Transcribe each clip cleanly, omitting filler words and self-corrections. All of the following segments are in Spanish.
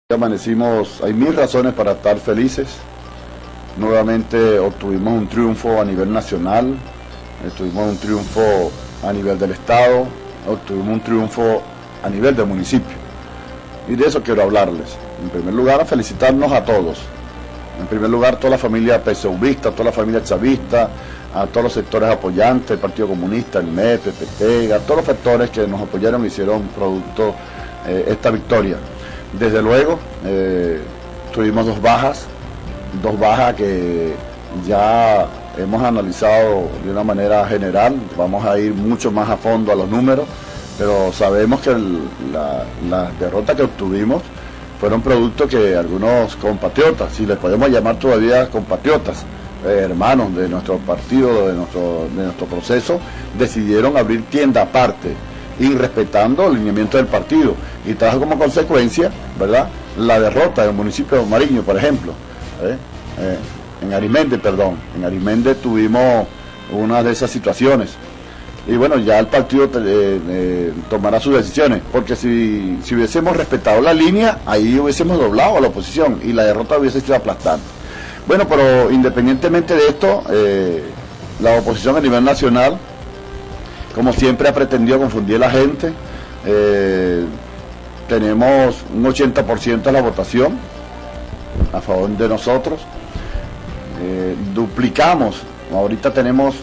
Amanecimos, hay mil razones para estar felices. Nuevamente obtuvimos un triunfo a nivel nacional, obtuvimos un triunfo a nivel del estado, obtuvimos un triunfo a nivel del municipio. Y de eso quiero hablarles. En primer lugar, a felicitarnos a todos. En primer lugar, toda la familia PSUvista, toda la familia chavista, a todos los sectores apoyantes, el Partido Comunista, el MEP, PPT, a todos los factores que nos apoyaron y hicieron producto esta victoria. Desde luego, tuvimos dos bajas que ya hemos analizado de una manera general. Vamos a ir mucho más a fondo a los números, pero sabemos que las derrotas que obtuvimos fueron producto que algunos compatriotas, si les podemos llamar todavía compatriotas, hermanos de nuestro partido, de nuestro proceso, decidieron abrir tienda aparte y respetando el lineamiento del partido, y trajo como consecuencia, ¿verdad?, la derrota del municipio de Mariño, por ejemplo. En Arismendi tuvimos una de esas situaciones, y bueno, ya el partido tomará sus decisiones, porque si hubiésemos respetado la línea, ahí hubiésemos doblado a la oposición y la derrota hubiese sido aplastante. Bueno, pero independientemente de esto, la oposición a nivel nacional, como siempre, ha pretendido confundir a la gente. Tenemos un 80% de la votación a favor de nosotros. Duplicamos, ahorita tenemos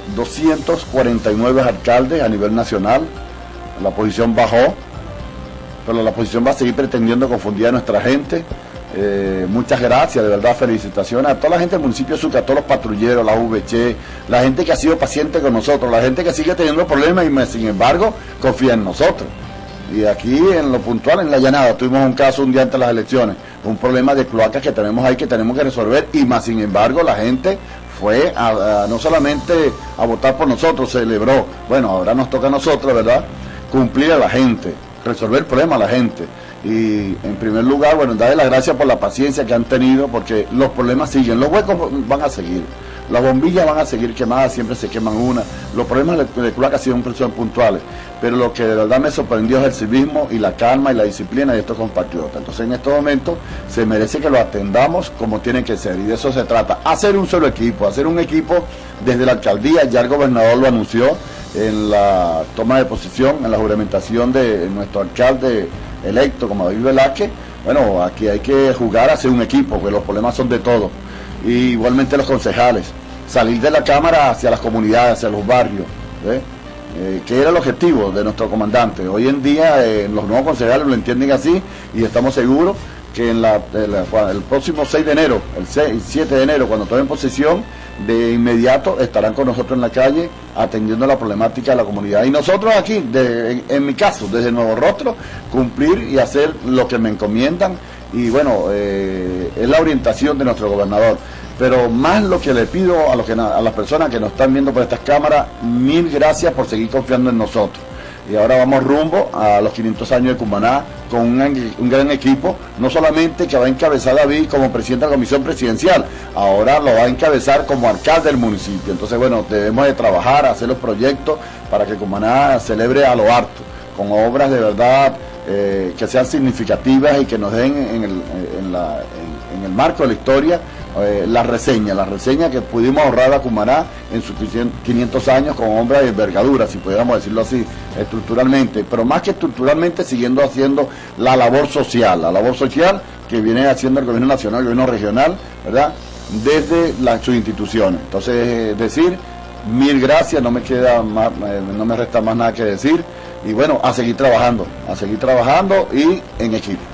249 alcaldes a nivel nacional. La oposición bajó, pero la oposición va a seguir pretendiendo confundir a nuestra gente. Muchas gracias, de verdad, felicitaciones a toda la gente del municipio de Sucre, a todos los patrulleros, la VC, la gente que ha sido paciente con nosotros, la gente que sigue teniendo problemas y sin embargo confía en nosotros. Y aquí en lo puntual, en la llanada, tuvimos un caso un día antes de las elecciones, un problema de cloacas que tenemos ahí que tenemos que resolver, y más sin embargo la gente fue no solamente a votar por nosotros, celebró. Bueno, ahora nos toca a nosotros, ¿verdad?, cumplir a la gente, resolver el problema a la gente. Y en primer lugar, bueno, darle las gracias por la paciencia que han tenido, porque los problemas siguen, los huecos van a seguir, las bombillas van a seguir quemadas, siempre se queman una, los problemas de cloaca siempre son puntuales, pero lo que de verdad me sorprendió es el civismo y la calma y la disciplina de estos compatriotas. Entonces en estos momentos se merece que lo atendamos como tiene que ser, y de eso se trata, hacer un solo equipo, hacer un equipo desde la alcaldía. Ya el gobernador lo anunció en la toma de posesión, en la juramentación de nuestro alcalde electo, como David Velázquez. Bueno, aquí hay que jugar a hacer un equipo, porque los problemas son de todos. Y igualmente los concejales, salir de la Cámara hacia las comunidades, hacia los barrios, que era el objetivo de nuestro comandante. Hoy en día los nuevos concejales lo entienden así, y estamos seguros que el próximo 6 de enero, el 7 de enero, cuando tomen posesión, de inmediato estarán con nosotros en la calle atendiendo la problemática de la comunidad. Y nosotros aquí, en mi caso, desde Nuevo Rostro, cumplir y hacer lo que me encomiendan. Y bueno, es la orientación de nuestro gobernador. Pero más lo que le pido a las personas que nos están viendo por estas cámaras, mil gracias por seguir confiando en nosotros. Y ahora vamos rumbo a los 500 años de Cumaná con un gran equipo, no solamente que va a encabezar David como presidente de la comisión presidencial, ahora lo va a encabezar como alcalde del municipio. Entonces, bueno, debemos de trabajar, hacer los proyectos para que Cumaná celebre a lo harto, con obras de verdad que sean significativas y que nos den en el marco de la historia la reseña que pudimos ahorrar a Cumaná en sus 500 años con obras de envergadura, si pudiéramos decirlo así, estructuralmente, pero más que estructuralmente, siguiendo haciendo la labor social que viene haciendo el gobierno nacional, el gobierno regional, ¿verdad?, desde sus instituciones. Entonces, decir mil gracias, no me resta más nada que decir, y bueno, a seguir trabajando y en equipo.